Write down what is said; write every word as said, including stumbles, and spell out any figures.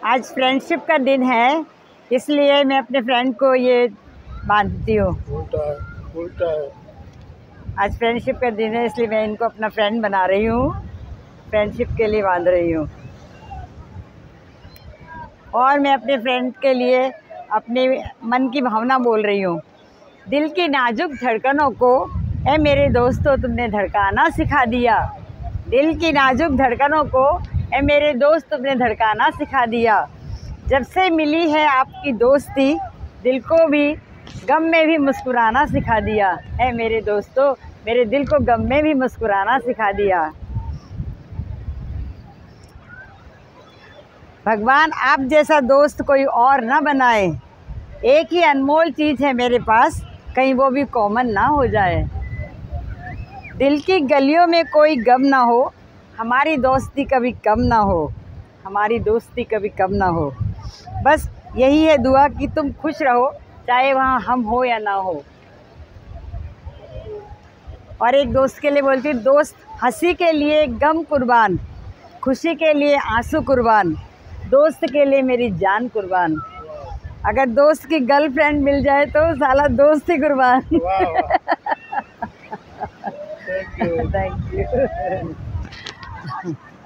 आज फ्रेंडशिप का दिन है, इसलिए मैं अपने फ्रेंड को ये बांधती हूँ। उल्टा है, उल्टा है। आज फ्रेंडशिप का दिन है, इसलिए मैं इनको अपना फ्रेंड बना रही हूँ, फ्रेंडशिप के लिए बांध रही हूँ। और मैं अपने फ्रेंड के लिए अपने मन की भावना बोल रही हूँ। दिल की नाजुक धड़कनों को ए मेरे दोस्तों तुमने धड़काना सिखा दिया। दिल की नाजुक धड़कनों को ए मेरे दोस्त तुमने धड़काना सिखा दिया। जब से मिली है आपकी दोस्ती, दिल को भी गम में भी मुस्कुराना सिखा दिया। है मेरे दोस्तों, मेरे दिल को गम में भी मुस्कुराना सिखा दिया। भगवान आप जैसा दोस्त कोई और ना बनाए। एक ही अनमोल चीज़ है मेरे पास, कहीं वो भी कॉमन ना हो जाए। दिल की गलियों में कोई गम ना हो, हमारी दोस्ती कभी कम ना हो, हमारी दोस्ती कभी कम ना हो। बस यही है दुआ कि तुम खुश रहो, चाहे वहाँ हम हो या ना हो। और एक दोस्त के लिए बोलती, दोस्त हंसी के लिए गम कुर्बान, खुशी के लिए आंसू कुर्बान, दोस्त के लिए मेरी जान कुर्बान। अगर दोस्त की गर्लफ्रेंड मिल जाए तो साला दोस्त ही कुर्बान। Thank you. Thank you.